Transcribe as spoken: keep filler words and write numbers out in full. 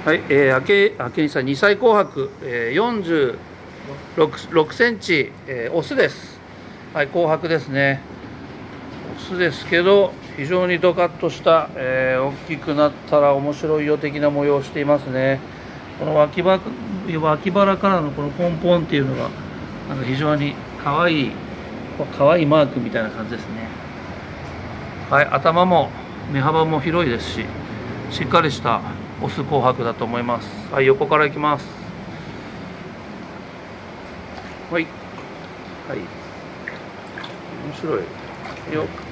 はい、えー、明け明けにさんにさい紅白、えー、よんじゅうろくセンチ、えー、オスです。はい、紅白ですね。オスですけど非常にドカッとした、えー、大きくなったら面白いよ的な模様をしていますね。この脇腹、脇腹からのこのポンポンっていうのがなんか非常に可愛い可愛いマークみたいな感じですね。はい、頭も目幅も広いですし、しっかりしたオス紅白だと思います。はい、横からいきます。はい、はい、面白いよ。